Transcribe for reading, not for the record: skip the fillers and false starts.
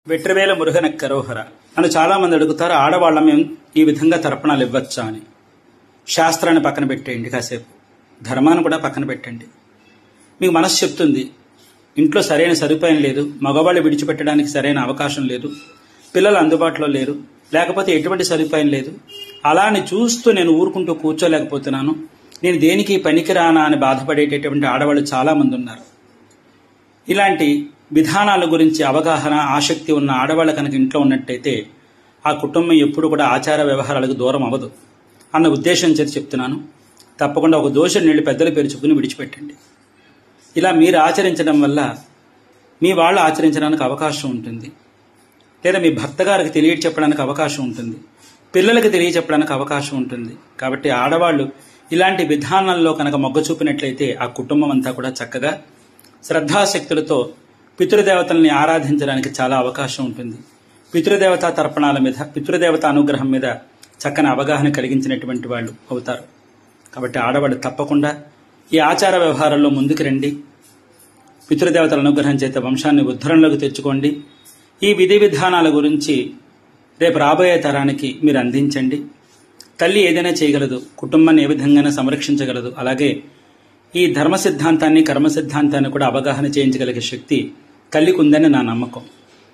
వెట్రివేల మురుగనకు కరోహర నన్ను చాలా మంది అడుగుతారు, ఆడవాళ్ళం మేము ఈ విధంగా తర్పణాలు ఇవ్వచ్చా అని. శాస్త్రాన్ని పక్కన పెట్టేయండి, కాసేపు ధర్మాన్ని కూడా పక్కన పెట్టండి. మీకు మనసు చెప్తుంది ఇంట్లో సరైన సదుపాయం లేదు, మగవాళ్ళు విడిచిపెట్టడానికి సరైన అవకాశం లేదు, పిల్లలు అందుబాటులో లేరు, లేకపోతే ఎటువంటి సదుపాయం లేదు, అలా అని చూస్తూ నేను ఊరుకుంటూ కూర్చోలేకపోతున్నాను, నేను దేనికి పనికిరానా అని బాధపడేటటువంటి ఆడవాళ్ళు చాలా మంది ఉన్నారు. ఇలాంటి విధానాల గురించి అవగాహన ఆసక్తి ఉన్న ఆడవాళ్ళు కనుక ఇంట్లో ఉన్నట్టయితే ఆ కుటుంబం ఎప్పుడు కూడా ఆచార వ్యవహారాలకు దూరం అవ్వదు అన్న ఉద్దేశం చేసి చెప్తున్నాను. తప్పకుండా ఒక దోషం నీళ్లు పెద్దల పేరు చెప్పుకుని విడిచిపెట్టండి. ఇలా మీరు ఆచరించడం వల్ల మీ వాళ్ళు ఆచరించడానికి అవకాశం ఉంటుంది, లేదా మీ భర్త గారికి తెలియచెప్పడానికి అవకాశం ఉంటుంది, పిల్లలకి తెలియచెప్పడానికి అవకాశం ఉంటుంది. కాబట్టి ఆడవాళ్ళు ఇలాంటి విధానాల్లో కనుక మొగ్గ చూపినట్లయితే ఆ కుటుంబం అంతా కూడా చక్కగా శ్రద్ధాశక్తులతో పితృదేవతల్ని ఆరాధించడానికి చాలా అవకాశం ఉంటుంది. పితృదేవతా తర్పణాల మీద, పితృదేవత అనుగ్రహం మీద చక్కని అవగాహన కలిగించినటువంటి వాళ్ళు అవుతారు. కాబట్టి ఆడవాళ్ళు తప్పకుండా ఈ ఆచార వ్యవహారాల్లో ముందుకు రండి. పితృదేవతల అనుగ్రహం చేత వంశాన్ని ఉద్ధరణలోకి తెచ్చుకోండి. ఈ విధి విధానాల గురించి రేపు రాబోయే తరానికి మీరు అందించండి. తల్లి ఏదైనా చేయగలదు, కుటుంబాన్ని ఏ విధంగానే సంరక్షించగలదు. అలాగే ఈ ధర్మ సిద్ధాంతాన్ని, కర్మ సిద్ధాంతాన్ని కూడా అవగాహన చేయించగలిగే శక్తి తల్లికి ఉందని నా నమ్మకం.